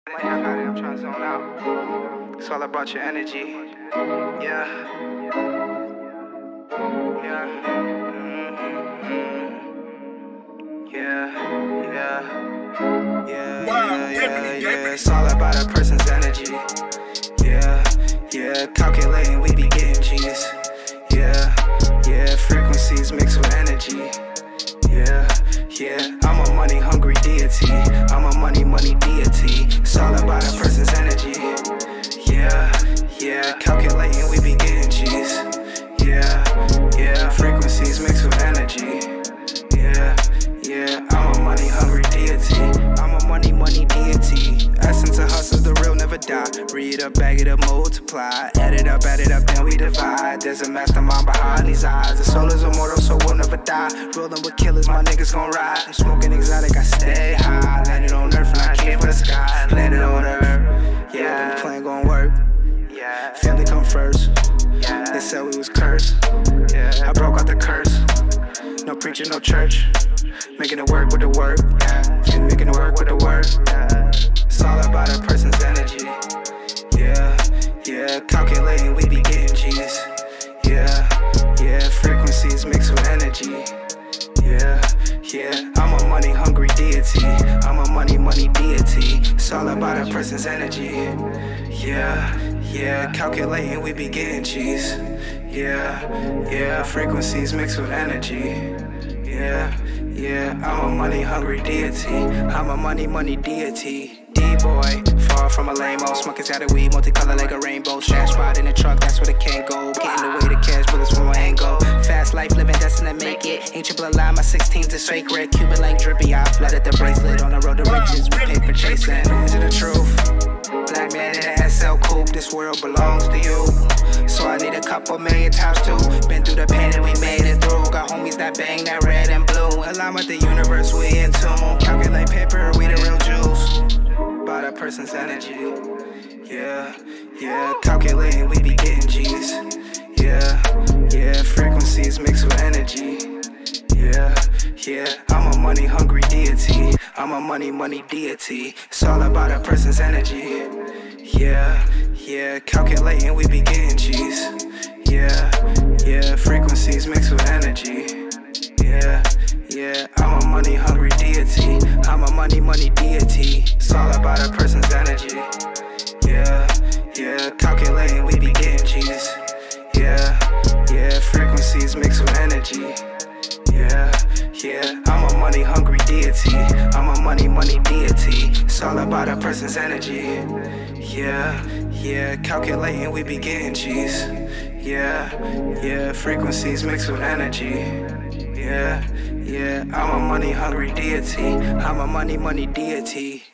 I got it, I'm trying to zone out. It's all about your energy. Yeah. Yeah. Yeah. It's all about a person's energy. Yeah. Calculating, we be getting G's. Yeah. Frequencies mixed with energy. Yeah. I'm a money hungry deity. I'm a money deity. It's all about a person's energy. Yeah. Calculating, we be getting G's. Yeah. Frequencies mixed with energy. Yeah. I'm a money hungry deity. I'm a money deity. Essence of hustle's the real, never die. Read up, bag it up, multiply. Add it up, then we divide. There's a mastermind behind these eyes. The soul is immortal, so we'll never die. Rolling with killers, my niggas gon' ride. I'm smoking exotic, I stay high. Landed on earth and I came for the sky. Landed on earth, yeah. The plan gon' work. Family come first. They said we was cursed. I broke out the curse. No preaching, no church. Making it work with the work. Making it work with the work. It's all about a person's energy. Yeah. Calculating, we be getting G's. Yeah. Frequencies mixed with energy. Yeah. I'm a money hungry deity. I'm a money deity. It's all about a person's energy. Yeah. Calculating, we be getting G's. Yeah. Frequencies mixed with energy. Yeah. I'm a money hungry deity. I'm a money deity. D-boy, far from a lame-o. Smoking out of weed, multicolor like a rainbow. Stash spot in the truck, that's where the can go. Getting away to cash bullets from my angle. Fast life, living destined to make it. Ain't triple alive, my 16s is sacred. Cuban like drippy, I flooded the bracelet. On the road to riches, we paper chasing. Is it the truth? Black man in an SL coupe, this world belongs to you. So I need a couple million times too. Been through the pain and we made it through. Got homies that bang that red and blue. Align with the universe, we in tune. Calculate paper, we the real juice. About a person's energy. Yeah. Calculating, we be getting G's. Yeah. Frequencies mixed with energy. Yeah. I'm a money hungry deity. I'm a money deity. It's all about a person's energy. Yeah. Calculating, we be getting G's. Yeah. Frequencies mixed with energy. Yeah. I'm a money hungry deity. I'm a money deity. It's all about a person's energy. Yeah. Calculating, we be getting G's. Yeah. Frequencies mixed with energy. Yeah. I'm a money hungry deity. I'm a money deity. It's all about a person's energy. Yeah. Calculating, we be getting G's. Yeah. Frequencies mixed with energy. Yeah. I'm a money hungry deity. I'm a money deity.